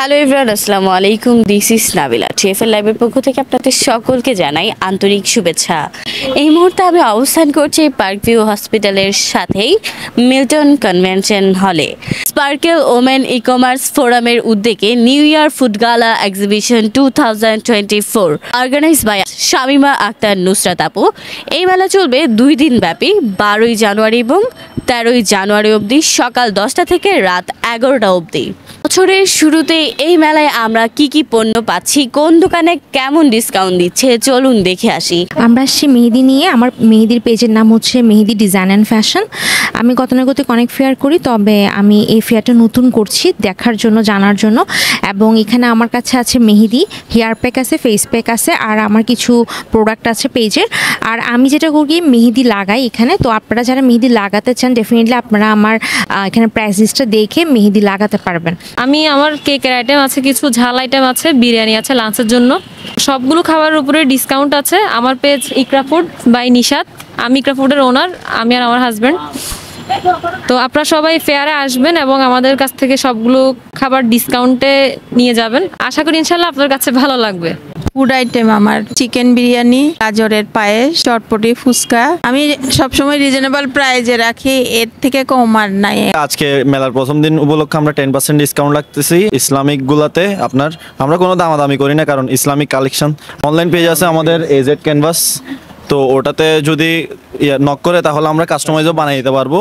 Hello everyone, আসসালামু আলাইকুম। This is Nabila. TfL লাইভের পক্ষ থেকে আপনাদের সকলকে জানাই আন্তরিক শুভেচ্ছা। এই মুহূর্তে আমি অবস্থান করছি পার্কভিউ হসপিটালের সাথেই মিল্টন কনভেনশন হলে। স্পার্কেল ওমেন ই কমার্স ফোরামের উদ্যোগে new year food gala exhibition 2024 organize by Shamima Nusrat আপু। এই মেলা চলবে 2 দিন ব্যাপী, 12ই জানুয়ারি এবং 13ই জানুয়ারি অবধি, সকাল 10টা থেকে রাত 11টা অবধি। বছরের শুরুতে এই মেলায় আমরা কি কি পণ্য পাচ্ছি, কোন দোকানে কেমন ডিসকাউন্ট দিচ্ছে, চলুন দেখে আসি। আমরা আসছি মেহেদি নিয়ে। আমার মেহেদির পেজের নাম হচ্ছে মেহেদি ডিজাইন অ্যান্ড ফ্যাশন। আমি গতানুগতিক অনেক ফেয়ার করি, তবে আমি এই ফেয়ারটা নতুন করছি দেখার জন্য, জানার জন্য। এবং এখানে আমার কাছে আছে মেহেদি, হেয়ার প্যাক আছে, ফেস প্যাক আছে, আর আমার কিছু প্রোডাক্ট আছে পেজের। আর আমি যেটা করি মেহেদি লাগাই এখানে। তো আপনারা যারা মেহেদি লাগাতে চান ডেফিনেটলি আপনারা আমার এখানে প্রাইস লিস্টটা দেখে মেহেদি লাগাতে পারবেন। আমার কেকের আইটেম আছে, কিছু ঝাল আইটেম আছে, বিরিয়ানি আছে লাঞ্চের জন্য। সবগুলো খাবারের উপরে ডিসকাউন্ট আছে। আমার page Iqra food by Nishat. আমি ইকরা ফুডের ওনার, আমি আর আমার হাজব্যান্ড। তো আপনারা সবাই ফেয়ারে আসবেন এবং আমাদের কাছ থেকে সবগুলো খাবার ডিসকাউন্টে নিয়ে যাবেন। আশা করি ইনশাল্লাহ আপনার কাছে ভালো লাগবে। ফুড আইটেম আমার চিকেন বিরিয়ানি, গাজরের পায়েস, চটপটি, ফুচকা। আমি সবসময় রিজনেবল প্রাইজে রাখি, এর থেকে কম আর নাই। আজকে মেলার প্রথম দিন উপলক্ষে আমরা 10% ডিসকাউন্ট রাখতেছি ইসলামিক গুলাতে। আমরা কোনো দামাদামি করি না, কারণ ইসলামিক কালেকশন। অনলাইন পেজ আছে আমাদের এজেড ক্যানভাস, তো ওটাতে যদি নক করে তাহলে আমরা কাস্টমাইজও বানিয়ে দিতে পারবো।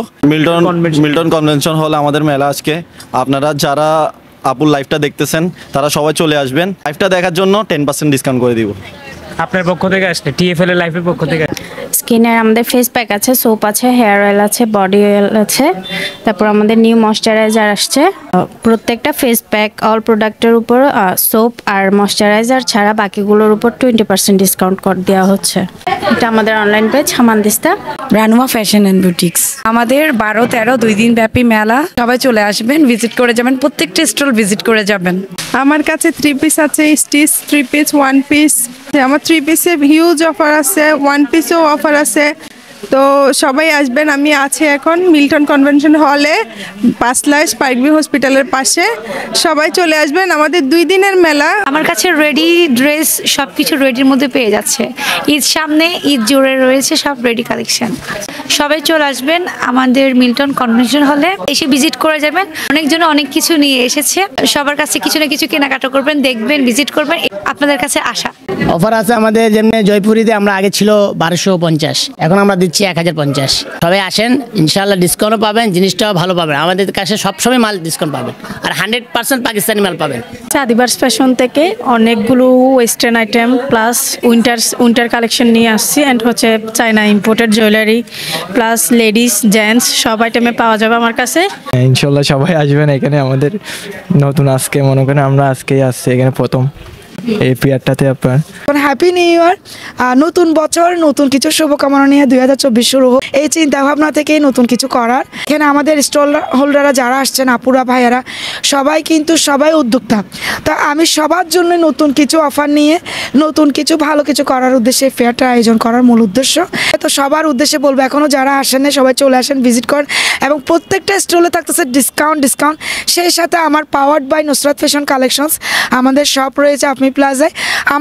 মিল্টন কনভেনশন হলে আমাদের মেলা আজকে। আপনারা যারা আপুর লাইভটা দেখতেছেন তারা সবাই চলে আসবেন। লাইভটা দেখার জন্য 10% ডিসকাউন্ট করে দিব আপনার পক্ষ থেকে আসলে টিএফএল এর লাইভের পক্ষ থেকে। স্কিনের আমাদের ফেস প্যাক আছে, সোপ আছে, হেয়ার অয়েল আছে, বডি অয়েল আছে, তারপর আমাদের নিউ ময়শ্চারাইজার আসছে। প্রত্যেকটা ফেস প্যাক অল প্রোডাক্টের উপর সোপ আর ময়শ্চারাইজার ছাড়া বাকিগুলোর উপর 20% ডিসকাউন্ট করে দেওয়া হচ্ছে। এটা আমাদের অনলাইন পেজ হামানদিস্তা রানুয়া ফ্যাশন অ্যান্ড বুটিক্স। আমাদের 12-13 2 দিন ব্যাপী মেলা, সবাই চলে আসবেন, ভিজিট করে যাবেন, প্রত্যেকটা স্টল ভিজিট করে যাবেন। আমার কাছে 3 পিস আছে, স্টিচ 3 পিস, 1 পিস। আমার 3 পিসে হিউজ অফার আছে, 1 পিসেও অফার আছে। তো সবাই আসবেন। আমি আছি এখন মিল্টন কনভেনশন হলে, পাঁচলাইশ পার্কভিউ হসপিটালের পাশে। সবাই চলে আসবেন, আমাদের 2 দিনের মেলা। আমার কাছে রেডি ড্রেস সব কিছু রেডির মধ্যে পেয়ে যাচ্ছে। ঈদ সামনে, ঈদ জুড়ে রয়েছে সব রেডি কালেকশন। সবাই চলে আসবেন আমাদের মিল্টন কনভেনশন হলে, এসে ভিজিট করে যাবেন। অনেকজন অনেক কিছু নিয়ে এসেছে, সবার কাছে কিছু না কিছু কেনাকাটা করবেন, দেখবেন, ভিজিট করবেন। আপনাদের কাছে আশা অফার আছে আমাদের, যেমন জয়পুরিতে আমরা আগে ছিল 1250, এখন আমরা দিচ্ছি 1050। সবাই আসেন, ইনশাআল্লাহ ডিসকাউন্টও পাবেন, জিনিসটাও ভালো পাবেন। আমাদের কাছে সবসময় মাল ডিসকাউন্ট পাবেন, আর 100% পাকিস্তানি মাল পাবেন। আদিবাস ফ্যাশন থেকে অনেকগুলো western item plus winter collection নিয়ে আসছি। অ্যান্ড হচ্ছে China imported jewellery plus ladies gents সব আইটেমে পাওয়া যাবে আমার কাছে। ইনশাআল্লাহ সবাই আসবেন এখানে। আমাদের নতুন আজকে মনে করেন আমরা আজকেই আসছি এখানে প্রথম এই পিয়ারটাতে। আপনার হ্যাপি নিউ ইয়ার, নতুন বছর, নতুন কিছু শুভকামনা নিয়ে 2024 শুরু হোক, এই চিন্তা ভাবনা থেকেই নতুন কিছু করার। এখানে আমাদের স্টল হোল্ডাররা যারা আসছেন, আপুরা ভাইয়ারা সবাই উদ্যোক্তা। তা আমি সবার জন্য নতুন কিছু অফার নিয়ে নতুন কিছু ভালো কিছু করার উদ্দেশ্যে ফেয়ারটা আয়োজন করার মূল উদ্দেশ্য। তো সবার উদ্দেশ্যে বলবো, এখনও যারা আসেন না সবাই চলে আসেন, ভিজিট করেন। এবং প্রত্যেকটা স্টলে থাকতেছে ডিসকাউন্ট। সেই সাথে আমার powered by Nusrat fashion collections আমাদের শপ রয়েছে আপনি প্লাজায়।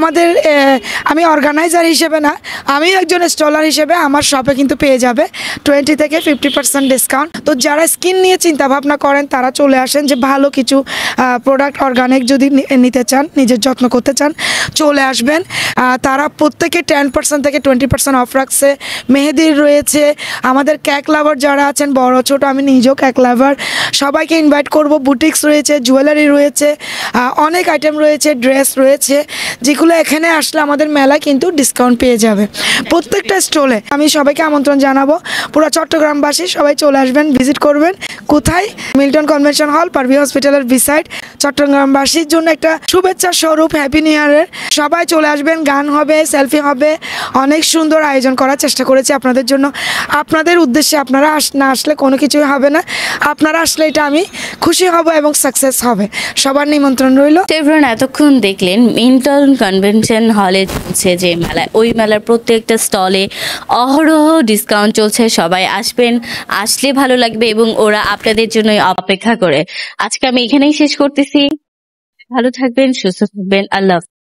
আমি অর্গানাইজার হিসেবে না, আমি একজন স্টলার হিসেবে আমার শপে কিন্তু পেয়ে যাবে 20 থেকে 50% ডিসকাউন্ট। তো যারা স্কিন নিয়ে চিন্তা ভাবনা করেন তারা চলে আসেন, যে ভালো কিছু প্রোডাক্ট অর্গানিক যদি নিতে চান, নিজের যত্ন করতে চান, চলে আসবেন। তারা প্রত্যেকে 10% থেকে 20% অফ রাখছে। মেহেদির রয়েছে, আমাদের কেক লাভার যারা আছেন, বড় ছোট, আমি নিজেও কেক লাভার, সবাইকে ইনভাইট করব। বুটিক্স রয়েছে, জুয়েলারি রয়েছে, অনেক আইটেম রয়েছে, ড্রেস রয়েছে, যেগুলো এখানে আসলে আমাদের মেলায় কিন্তু ডিসকাউন্ট পেয়ে যাবে প্রত্যেকটা স্টলে। আমি সবাইকে আমন্ত্রণ জানাবো, পুরো চট্টগ্রামবাসী সবাই চলে আসবেন, ভিজিট করবেন। কোথায়? মিল্টন কনভেনশন হল, পার্কভিউ হসপিটালের বিসাইড। চট্টগ্রামবাসীর জন্য একটা শুভেচ্ছা স্বরূপ হ্যাপি নিউ ইয়ারের। সবাই চলে আসবেন, গান হবে, সেলফি হবে, অনেক সুন্দর আয়োজন করার চেষ্টা করেছি আপনাদের জন্য, আপনাদের উদ্দেশ্যে। আপনারা না আসলে কোনো কিছুই হবে না, আপনারা আসলে এটা আমি খুশি হব এবং সাকসেস হবে। সবার নিমন্ত্রণ রইল। এতক্ষণ দেখলেন মিল্টন কনভেনশন হলে চলছে যে মেলা, ওই মেলার প্রত্যেকটা স্টলে অহরহ ডিসকাউন্ট চলছে। সবাই আসবেন, আসলে ভালো লাগবে এবং ওরা আপনাদের জন্য অপেক্ষা করে। আজকে আমি এখানেই শেষ করতেছি। ভালো থাকবেন, সুস্থ থাকবেন। আল্লাহ হাফেজ।